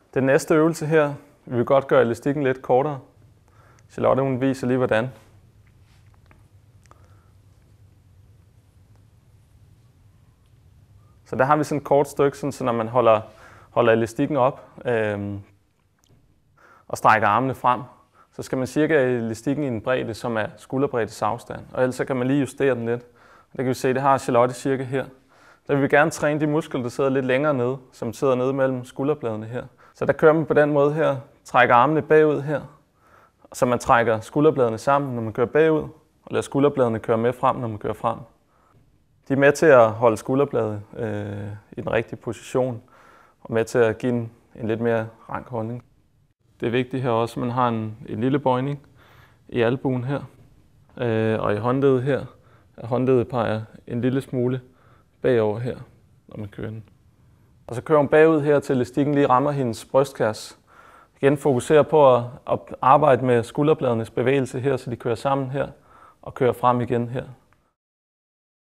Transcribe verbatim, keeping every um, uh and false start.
Den næste øvelse her, vi vil godt gøre elastikken lidt kortere. Charlotte hun viser lige hvordan. Så der har vi sådan et kort stykke, sådan, så når man holder, holder elastikken op øh, og strækker armene frem, så skal man cirka elastikken i en bredde, som er skulderbreddes afstand. Og ellers så kan man lige justere den lidt. Der kan vi se, det har Charlotte cirka her. Der vil vi gerne træne de muskler, der sidder lidt længere nede, som sidder nede mellem skulderbladene her. Så der kører man på den måde her, trækker armene bagud her, så man trækker skulderbladene sammen, når man kører bagud, og lader skulderbladene køre med frem, når man kører frem. De er med til at holde skulderbladet øh, i den rigtige position, og med til at give en, en lidt mere rank holdning. Det er vigtigt her også, at man har en, en lille bøjning i albuen her, øh, og i håndledet her. Håndledet peger en lille smule bagover her, når man kører den. Og så kører hun bagud her, til elastikken lige rammer hendes brystkasse. Igen fokuserer på at, at arbejde med skulderbladenes bevægelse her, så de kører sammen her og kører frem igen her.